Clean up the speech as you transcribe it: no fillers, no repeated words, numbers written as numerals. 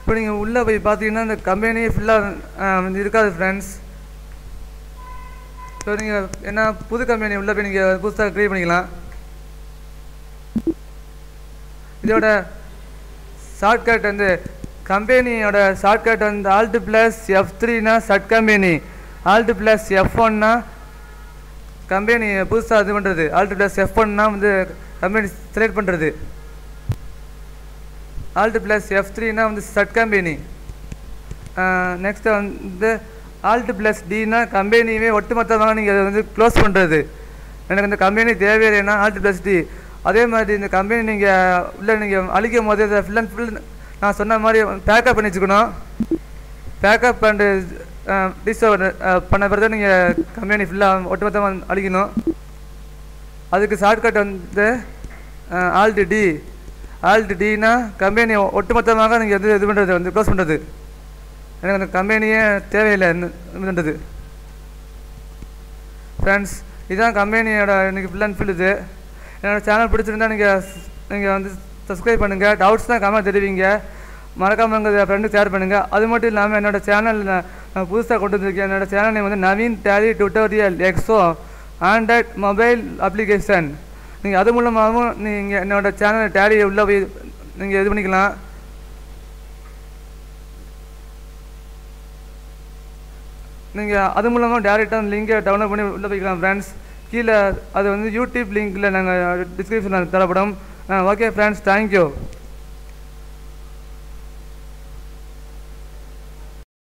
இப்போ நீங்கள் உள்ளே போய் பார்த்தீங்கன்னா இந்த கம்பெனியே ஃபுல்லாக இருக்காது ஃப்ரெண்ட்ஸ். ஸோ நீங்கள் என்ன புது கம்பெனி உள்ளே போய் நீங்கள் புதுசாக க்ரியேட் பண்ணிக்கலாம். இதோட ஷார்ட்கட் வந்து கம்பெனியோட ஷார்ட்கட் வந்து Alt+F3னா சட் கம்பெனி, Alt+F1னா கம்பெனி புதுசாக இது பண்ணுறது, Alt+F1னா வந்து கம்பெனி செலக்ட் பண்ணுறது, Alt+F3னா வந்து சட் கம்பெனி. நெக்ஸ்ட்டு வந்து Alt+Dனா கம்பெனியுமே ஒட்டுமொத்தமாக நீங்கள் அதை வந்து க்ளோஸ் பண்ணுறது. எனக்கு இந்த கம்பெனி தேவையில்லைன்னா Alt+D. அதே மாதிரி இந்த கம்பெனி நீங்கள் உள்ளே நீங்கள் அழிக்கும் போது இதை ஃபுல் அண்ட் ஃபுல் நான் சொன்ன மாதிரி பேக்கப் பண்ணி வச்சுக்கணும். பேக்கப் அண்டு டிஸ்டர்ப் பண்ண பிறகு தான் நீங்கள் கம்பெனி ஃபுல்லாக ஒட்டுமொத்தமாக அழிக்கணும். அதுக்கு ஷார்ட்கட் வந்து Alt+D. கம்பெனி ஒட்டுமொத்தமாக நீங்கள் வந்து இது பண்ணுறது வந்து க்ளோஸ் பண்ணுறது. எனக்கு அந்த கம்பெனியே தேவையில்லை இதுன்றது ஃப்ரெண்ட்ஸ். இதுதான் கம்பெனியோட இன்றைக்கி ஃபுல் அண்ட் ஃபுல். இது என்னோடய சேனல் பிடிச்சிருந்தா நீங்கள் வந்து சப்ஸ்கிரைப் பண்ணுங்கள். டவுட்ஸ் தான் கமெண்ட் தெரிவிங்க. மறக்காமல் உங்கள் ஃப்ரெண்டுக்கு ஷேர் பண்ணுங்கள். அது மட்டும் இல்லாமல் என்னோடய சேனல் நான் புதுசாக கொண்டு வந்திருக்கேன். என்னோடய சேனல் நேம் வந்து நவீன் டேலி டியூட்டோரியல் எக்ஸோ ஆண்ட்ராய்ட் மொபைல் அப்ளிகேஷன். நீங்கள் அது மூலமாகவும் நீங்கள் என்னோடய சேனல் டேலியை உள்ளே போய் நீங்கள் இது பண்ணிக்கலாம். நீங்கள் அது மூலமாக டேரெக்டாக லிங்கை டவுன்லோட் பண்ணி உள்ளே போய்க்கலாம் ஃப்ரெண்ட்ஸ். கீழே அது வந்து யூடியூப் லிங்க்கில் நாங்கள் டிஸ்கிரிப்ஷனில் தரப்படும். Okay friends, thank you.